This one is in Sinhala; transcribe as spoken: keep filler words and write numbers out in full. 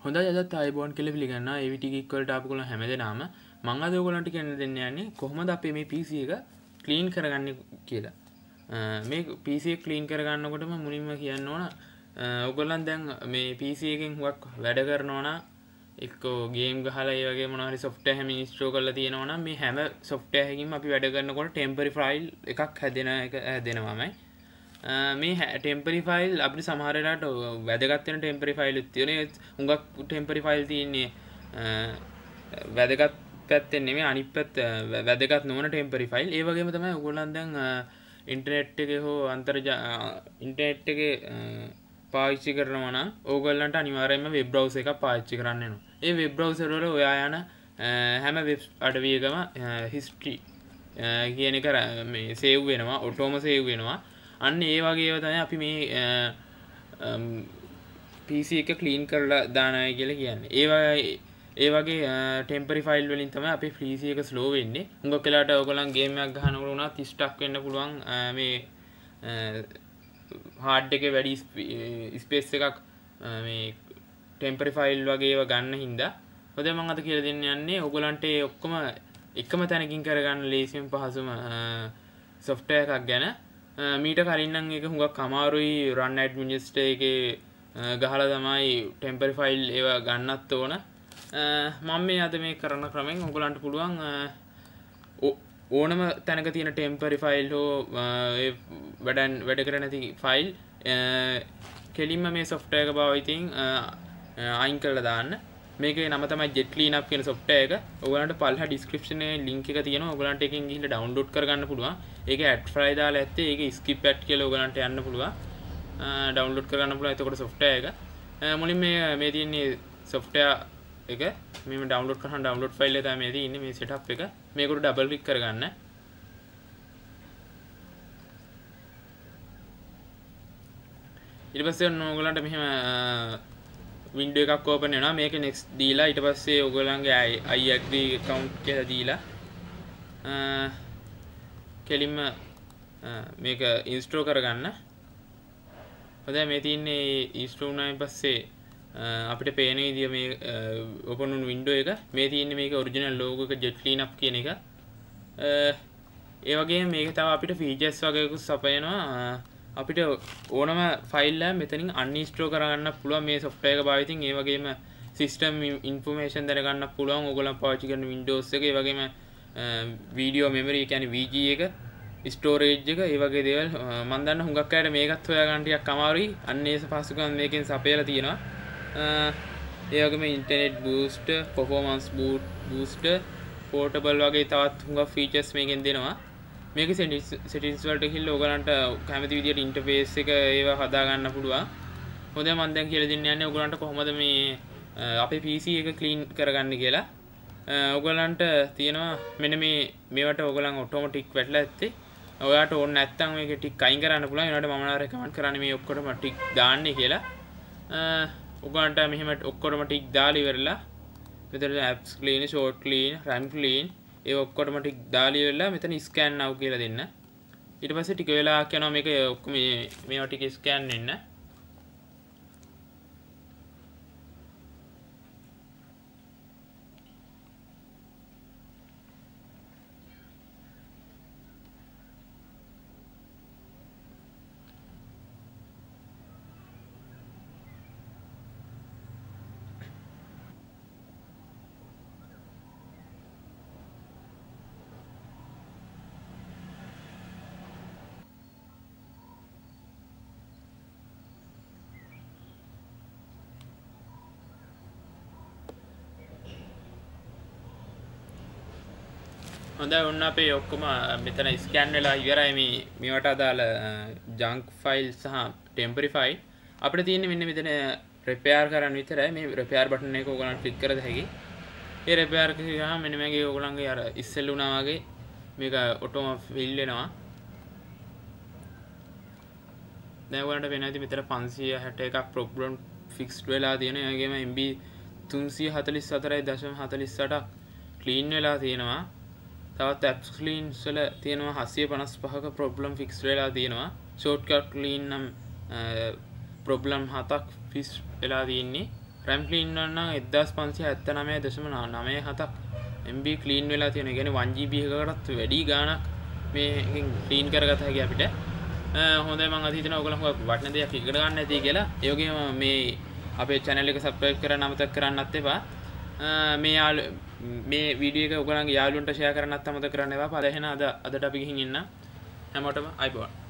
හොඳයි අදත් ආයුබෝවන් කියලා පිළිගන්නවා A V T Geek වලට ආපු ගොල්ලෝ හැමදේනම මම අද ඔයගොල්ලන්ට කියන්න දෙන්න යන්නේ කොහොමද අපි මේ P C එක ක්ලීන් කරගන්නේ කියලා. මේ P C එක ක්ලීන් කරගන්නකොටම මුලින්ම කියන්න ඕන ඔයගොල්ලන් දැන් මේ P C එකෙන් හුඟක් වැඩ කරනවා නම් එක්කෝ ගේම් ගහලා ඒ වගේ මොනවා හරි software හැම install කරලා තියෙනවා නම් මේ හැම software එකකින්ම අපි වැඩ කරනකොට temporary file එකක් හැදෙන එක හැදෙනවාමයි. මේ ටෙම්පරරි ෆයිල් අපිට සමහර වෙලාවට වැදගත් වෙන ටෙම්පරරි ෆයිල් උත් තියෙනවා. හුඟක් ටෙම්පරරි ෆයිල් තියෙන්නේ වැදගත් පැත්තෙන් නෙමෙයි අනිත් පැත්ත වැදගත් නොවන ටෙම්පරරි ෆයිල්. ඒ වගේම තමයි ඔයගොල්ලන් දැන් ඉන්ටර්නෙට් එකේ හෝ අන්තර්ජාල ඉන්ටර්නෙට් එකේ පාවිච්චි කරනවා නම් ඕගොල්ලන්ට අනිවාර්යයෙන්ම වෙබ් බ්‍රවුසර් එකක් පාවිච්චි කරන්න වෙනවා. ඒ වෙබ් බ්‍රවුසර් වල ඔයා යන හැම වෙබ් අඩවියකම history කියන එක මේ සේව් වෙනවා, ඔටෝම සේව් වෙනවා. අන්න ඒ වගේ ඒවා තමයි අපි මේ P C එක ක්ලීන් කරලා දානයි කියලා කියන්නේ. ඒ වගේ ඒ වගේ ටෙම්පරරි ෆයිල් වලින් තමයි අපේ P C එක ස්ලෝ වෙන්නේ. හුඟක් වෙලාවට ඔයගොල්ලන් ගේම් එකක් ගහනකොට උනත් ස්ටක් වෙන්න පුළුවන් මේ හાર્ඩ් එකේ වැඩි ස්පේස් එකක් මේ ටෙම්පරරි ෆයිල් වගේ ඒවා ගන්න හින්දා. හොඳයි මම අද කියලා දෙන්න යන්නේ ඔයගොල්ලන්ට ඒ ඔක්කොම එකම තැනකින් කරගන්න ලේසියෙන් පහසුම software එකක් ගැන. මීට කලින් නම් ඒක හුඟක් අමාරුයි run administrator එකේ ගහලා තමයි temporary file ඒවා ගන්නත් ඕන. මම මේ අද මේ කරන ක්‍රමෙන් ඔයගලන්ට පුළුවන් ඕනම තැනක තියෙන temporary file හෝ ඒ වැඩ වැඩ කර නැති file කෙලින්ම මේ software එක භාවිතයෙන් අයින් කරලා දාන්න. මේකේ නම තමයි jet cleanup කියන software එක. ඔයගලන්ට පල්ලා description එකේ link එක තියෙනවා. ඔයගලන්ට එකෙන් ගිහිල්ලා download කරගන්න පුළුවන්. ඒක add file දාලා ඇත්තේ ඒක skip at කියලා ඔයගලන්ට යන්න පුළුවන්. download කරගන්න පුළුවන්. එතකොට software එක මුලින් මේ මේ තියෙන්නේ software එක මේ download කරහන් download file එක තමයි මේ තියෙන්නේ මේ setup එක. මේකට double click කරගන්න. ඊට පස්සේ ඔයගලන්ට මෙහෙම window එකක් open වෙනවා. මේක next දීලා ඊට පස්සේ ඔයගලන්ගේ I agree account කියලා දීලා කෙලින්ම මේක install කරගන්න. හොඳයි මේ තියෙන්නේ install වුණායින් පස්සේ අපිට පේන විදිය මේ open වුණු window එක. මේ තියෙන්නේ මේක original logo එක jet cleanup කියන එක. ඒ වගේම මේක තව අපිට features වගේකුත් සපයනවා. අපිට ඕනම ෆයිල් එක මෙතනින් uninstall කරගන්න පුළුවන් මේ software එක භාවිතයෙන්. ඒ වගේම system information දැනගන්න පුළුවන් ඕගොල්ලන් පාවිච්චි කරන Windows එක. ඒ වගේම video memory කියන්නේ V G එක, storage එක, ඒ වගේ දේවල් මම දන්න හුඟක් අයට මේකත් හොයාගන්න ටිකක් අමාරුයි. අන්න ඒ පහසුකම් මේකෙන් සපයලා තියෙනවා. ඒ වගේම internet booster, performance booster, portable වගේ තවත් හුඟක් features මේකෙන් දෙනවා. මේක settings වලට ගිහිල්ලා ඔයගලන්ට කැමති විදියට interface එක ඒවා හදා ගන්න පුළුවන්. හොඳයි මම දැන් කියලා දෙන්න යන්නේ ඔයගලන්ට කොහොමද මේ අපේ P C එක clean කරගන්නේ කියලා. ඔයගලන්ට තියෙනවා මෙන්න මේ මේවට ඔයගලන් automatic වැටලා ඇත්තේ. ඔයාට ඕන නැත්නම් මේක ටික අයින් කරන්න පුළුවන්. ඒනට මම නම් recommend කරන්නේ මේ ඔක්කොටම ටික දාන්නේ කියලා. ඔයගලන්ට මෙහෙම ඔක්කොටම ටික දාලා ඉවරලා මෙතන apps clean, short clean, run clean ඒ ඔක්කොටම ටික දාලා ඉවරලා මෙතන scan now කියලා දෙන්න. ඊට පස්සේ ටික වෙලාවක් යනවා මේක ඔක්කොම මේ මේවා ටික scan වෙන්න. හොඳයි ඔන්න අපේ ඔක්කොම මෙතන ස්කෑන් වෙලා ඉවරයි. මේ මේවට අදාළ ජන්ක් ෆයිල් සහ ටෙම්පරරි ෆයිල් අපිට තියෙන්නේ මෙන්න මෙතන රිපෙයාර් කරන්න විතරයි. මේ රිපෙයාර් බටන් එක ඔයගලන්ට ක්ලික් කරලා හැකි. ඒ රිපෙයාර් කරාම මෙන්න මේකේ ඔයගලන්ගේ අර ඉස්සෙල් වුණා වගේ මේක ඔටෝම ෆිල් වෙනවා. දැන් ඔයගලන්ට වෙන ඇති මෙතන පන්සිය හැට එකක් ප්‍රොබ්ලම් ෆික්ස්ඩ් වෙලා තියෙනවා. ඒ වගේම M B තුන්සිය හතළිස් හතරයි දශම හතළිස් අටක් ක්ලීන් වෙලා තියෙනවා. තවත් apps cleans වල තියෙනවා හතසිය පනස් පහක problem fix වෙලා තියෙනවා. shortcut clean නම් problem හතක් fix වෙලා තියෙන්නේ. RAM clean වෙනවා නම් එක්දාස් පන්සිය හැත්තෑනවය දශම නවය හතක් M B clean වෙලා තියෙනවා. ඒ කියන්නේ one G B එකකටත් වැඩි ගාණක් මේකෙන් clean කරගත හැකි අපිට. හොඳයි මම අද හිතනවා ඔයගොල්ලෝ හුඟක් වටින දෙයක් ඉගෙන ගන්න ඇති කියලා. ඒ වගේම මේ අපේ channel එක subscribe කරන්න අමතක කරන්නත් එපා. මේ යාළු මේ වීඩියෝ එක ඔයගොල්ලන්ගේ යාළුවන්ට share කරන්නත් අමතක කරන්න එපා. පළවෙනි අද අදට අපි ගිහින් ඉන්න හැමෝටම අයිබෝන්.